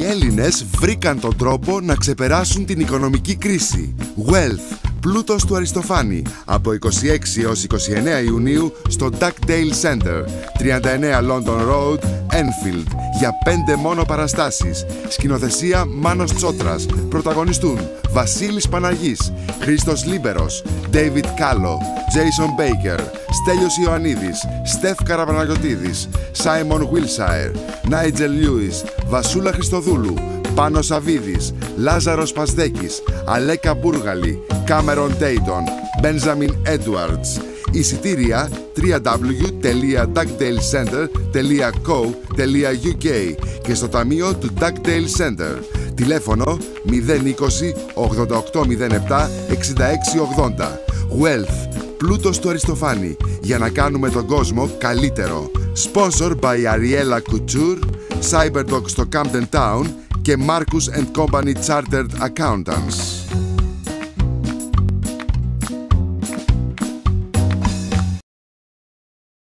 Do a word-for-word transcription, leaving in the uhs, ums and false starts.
Έλληνες βρήκαν τον τρόπο να ξεπεράσουν την οικονομική κρίση. Wealth, πλούτος του Αριστοφάνη, από είκοσι έξι έως είκοσι εννέα Ιουνίου στο Duckdale Center, τριάντα εννέα London Road, Enfield, για πέντε μόνο παραστάσεις. Σκηνοθεσία Μάνος Τσότρας. Πρωταγωνιστούν Βασίλης Παναγής, Χρήστος Λίμπερος, David Κάλο, Jason Baker, Στέλιος Ιωαννίδης, Στεφ Καραπαναγιωτίδης, Simon Wilshire, Nigel Lewis, Βασούλα Χριστοδούλου, Πάνος Σαβίδης, Λάζαρος Πασδέκης, Αλέκα Μπούργαλη, Κάμερον Τέιτον, Μπένζαμιν Έντουαρτς. Εισιτήρια double-u double-u double-u τελεία duckdale center τελεία co τελεία uk και στο ταμείο του Duckdale Center. Τηλέφωνο μηδέν είκοσι ογδόντα οκτώ μηδέν επτά εξήντα έξι ογδόντα. Wealth, πλούτος του Αριστοφάνη, για να κάνουμε τον κόσμο καλύτερο. Sponsor by Ariella Couture, Cyberdoc στο Camden Town και Marcus and Company Chartered Accountants.